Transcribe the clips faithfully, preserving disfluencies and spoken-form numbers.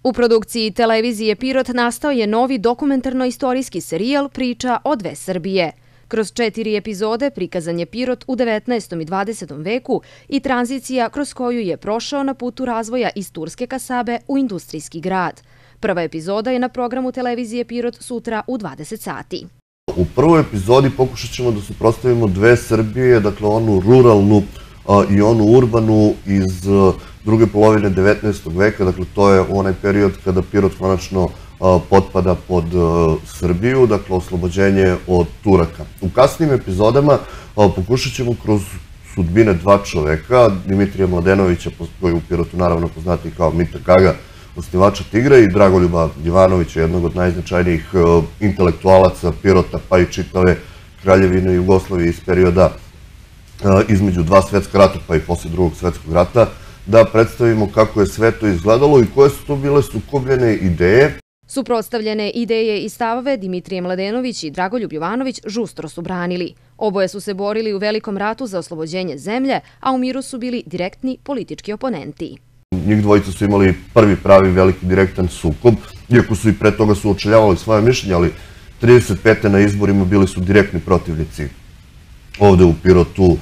U produkciji televizije Pirot nastao je novi dokumentarno-istorijski serijal Priča o dve Srbije. Kroz četiri epizode prikazan je Pirot u devetnaestom i dvadesetom veku i tranzicija kroz koju je prošao na putu razvoja iz turske kasabe u industrijski grad. Prva epizoda je na programu televizije Pirot sutra u dvadeset sati. U prvoj epizodi pokušat ćemo da suprotstavimo dve Srbije, dakle onu ruralnu i onu urbanu iz druge polovine devetnaestog veka, dakle to je onaj period kada Pirot konačno potpada pod Srbiju, dakle oslobođenje od Turaka. U kasnijim epizodama pokušat ćemo kroz sudbine dva čoveka, Dimitrija Mladenovića, koji u Pirotu naravno poznati kao Mita Gaga, osnivača Tigra, i Dragoljuba Jovanovića, jednog od najznačajnijih intelektualaca Pirota, pa i čitave Kraljevine Jugoslavije iz perioda između dva svetska rata, pa i posle drugog svetskog rata, da predstavimo kako je sve to izgledalo i koje su to bile sukobljene ideje. Suprotstavljene ideje i stavove Dimitrije Mladenović i Dragoljub Jovanović žustro su branili. Oboje su se borili u Velikom ratu za oslobođenje zemlje, a u miru su bili direktni politički oponenti. Njih dvojica su imali prvi pravi veliki direktan sukob, iako su i pre toga suočavali svoje mišljenje, ali trideset pete na izborima bili su direktni protivnici ovde u Pirotu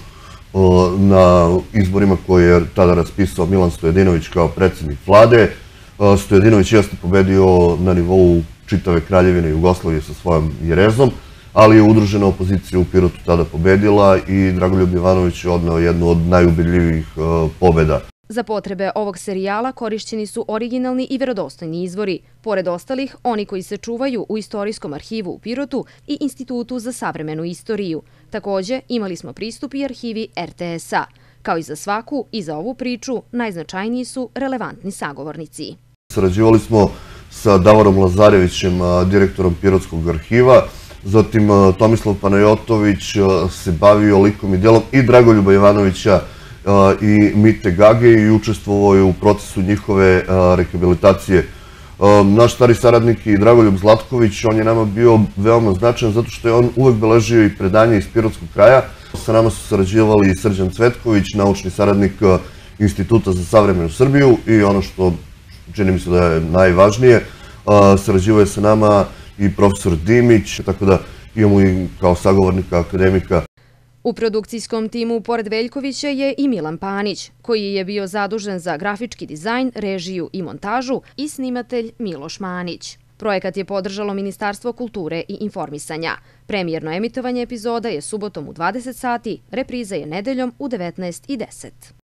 na izborima koje je tada raspisao Milan Stojadinović kao predsjednik vlade. Stojadinović jeste pobedio na nivou čitave Kraljevine Jugoslavije sa svojom jerezom, ali je udružena opozicija u Pirotu tada pobedila i Dragoljub Jovanović je odneo jednu od najubedljivijih pobeda. Za potrebe ovog serijala korišćeni su originalni i verodostojni izvori. Pored ostalih, oni koji se čuvaju u Istorijskom arhivu u Pirotu i Institutu za savremenu istoriju. Takođe, imali smo pristup i arhivi er te es a. Kao i za svaku, i za ovu priču, najznačajniji su relevantni sagovornici. Sarađivali smo sa Davorom Lazarevićem, direktorom Pirotskog arhiva, zatim Tomislav Panajotović se bavio likom i delom i Dragoljuba Jovanovića i Mite Gage i učestvovao je u procesu njihove rehabilitacije. Naš stari saradnik i Dragoljub Zlatković, on je nama bio veoma značajan zato što je on uvek beležio i predanje iz Pirotskog kraja. Sa nama su sarađivali i Srđan Cvetković, naučni saradnik Instituta za savremenu Srbiju, i ono što čini mi se da je najvažnije, sarađivao je sa nama i profesor Dimić, tako da imamo i kao sagovornika akademika. U produkcijskom timu pored Veljkovića je i Milan Panić, koji je bio zadužen za grafički dizajn, režiju i montažu, i snimatelj Miloš Manić. Projekat je podržalo Ministarstvo kulture i informisanja. Premijerno emitovanje epizoda je subotom u dvadeset sati, repriza je nedeljom u devetnaest i deset.